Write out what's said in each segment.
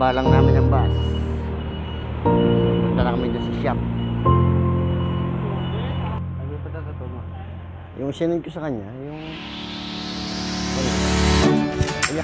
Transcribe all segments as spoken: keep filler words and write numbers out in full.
Binaba lang namin ang bus. Punta na kami doon sa shop. Yung sinend ko sa kanya, yung... Ayan.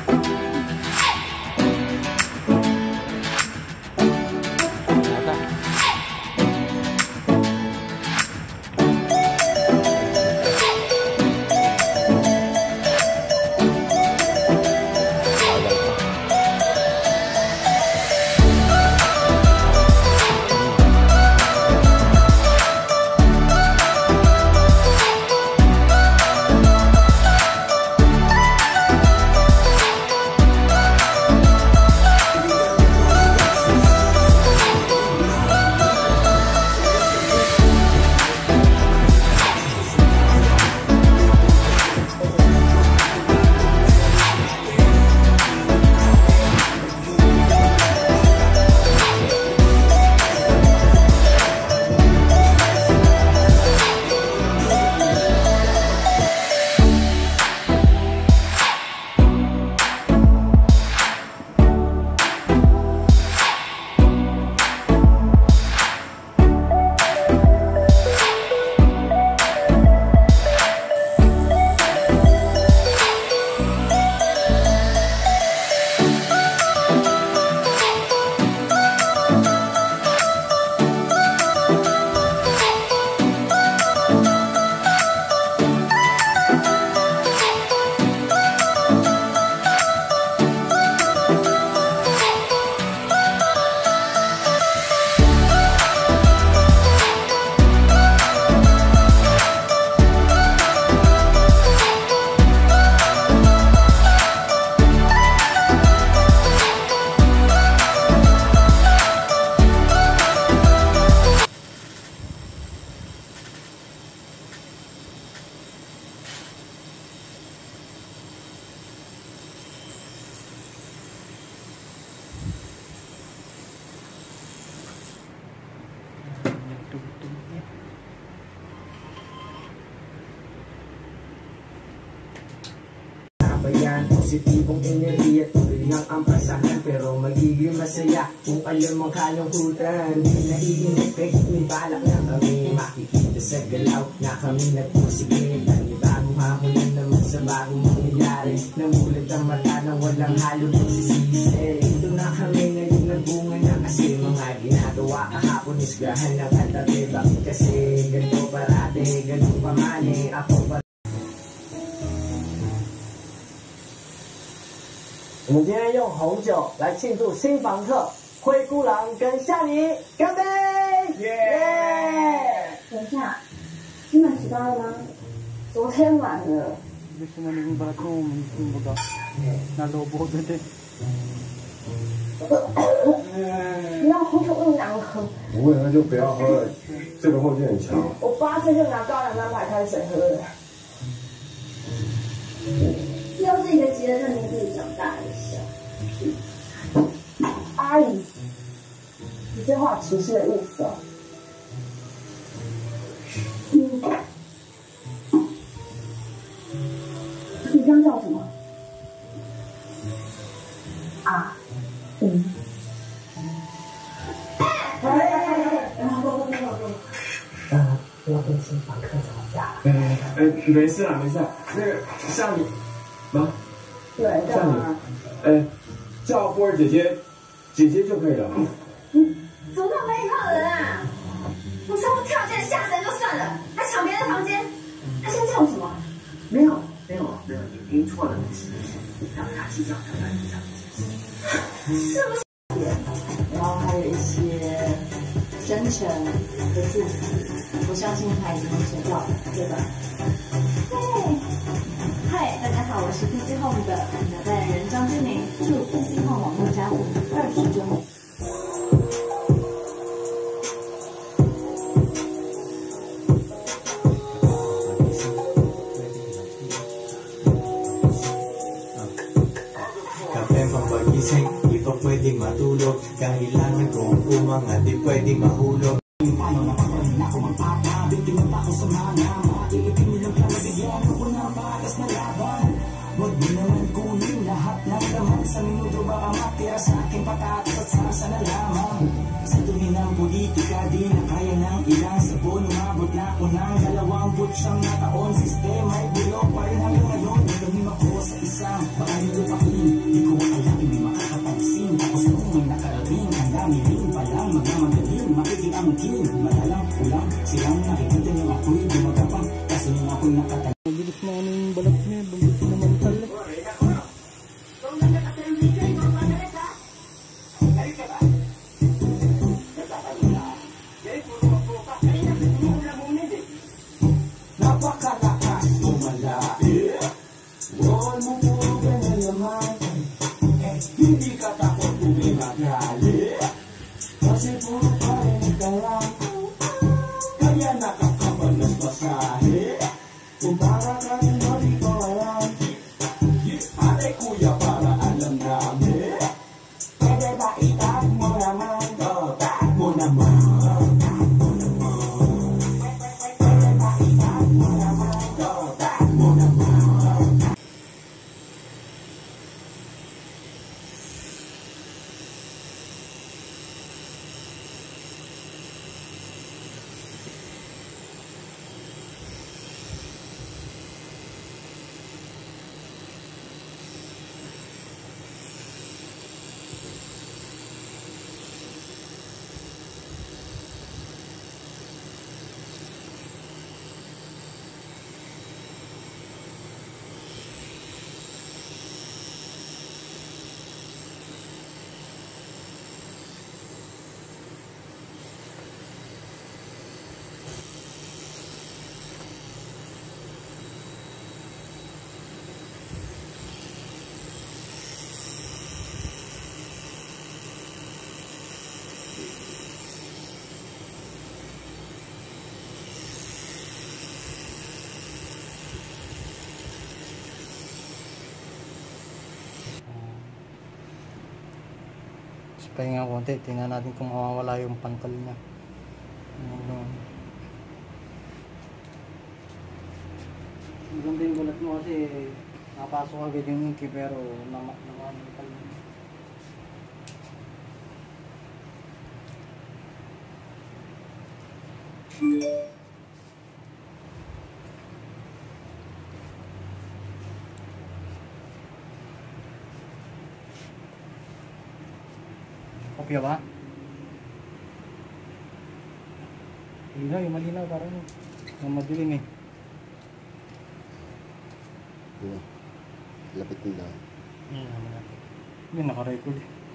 Positibong enerhiya, tuloy lang ang pasahan, pero magiging masaya kung alam mong kalungkutan. Naiinipik, may balak na kami makikita sa galaw na kami nagpusigit. Ang ibang hamunan naman sa bagong mangyayari, namulad ang mata ng walang halong pagsisisi. Ito na kami ngayon nagbunga na kasi mga ginagawa kahapon isgahan ng katabi. Bakit kasi ganito parate, ganun pamani, ako pa. 我们今天用红酒来庆祝新房客灰姑狼跟夏妮，干杯！耶！ 等一下，你买迟到了吗？昨天买了。 Gusto na naging balat ko, kumbaga, nalobo ko din. 你要红酒那么难喝？ 不会，那就不要喝了，这个后劲很强。 我八岁就拿高粱单牌开始喝的。又是一个急着认定自己长大的小屁孩。阿姨，你这话歧视的意思哦。嗯。你刚叫什么？啊。嗯。哎哎哎哎！然后不不不不不。呃，不要跟新房客吵架。 哎哎，没事啦，没事啦。那个像你。 啊， 对，叫吗？ 呃，叫波儿姐姐，姐姐就可以了。 嗯，怎么那么没礼貌的人啊？我差不多跳进吓死人就算了，还抢别人的房间，他现在叫我什么？ 没有，没有，没有，你听错了，没事没事，让他计较，让他计较。 是不是？然后还有一些真诚的祝福，我相信他已经收到了，对吧？对。 嗨，大家好，我是 P C Home 的脑袋人张之明，祝 P C Home 网络家务二十周年。 Kape papagising, di pa pwedeng matulog. Kailangan kong umangat, di pwedeng mahulog. Paano na pagparin ako magpapabig, tingin pa ako sa mga maiipin nilang pamabigyan ako ng patas na laban. Huwag mo naman kunin lahat ng laman sa minuto, baka matira sa aking patatas. siyam na taon, sistema ay bulok pa rin hanggang ngayon. Nagawin ako sa isang baka nilupain. Di ko alam, may makakapansin. Tapos nung may nakarating, ang dami rin palang mga magaling. Makikiangkin, madalang ulang. Silang nakikita niyong ako'y gumagapang. Kasi nung ako'y nakatayo. Mabilis na ano yung balat niya, mabilis na mantal. Napakalakas tumalae. Wall mo puro ganyan naman. Eh, hindi ka takot bumimagali. Kasi puro pa rin ka lang. Kaya nakakabal ng basahe. Kung para ka rin o di ko alam. Ate kuya para alam namin. Pwede ba itag mo naman? Oh, tag mo naman. Pahinga konti, tingnan natin kung mawawala yung pantal niya. Maganda yung balat mo kasi napasok agad yung inky pero naman naman pala. Kopya ba? Malinaw, yung malinaw parang yung madilim eh. Yun. Lapit nila. Yan, naman natin. Yun, naka-record eh.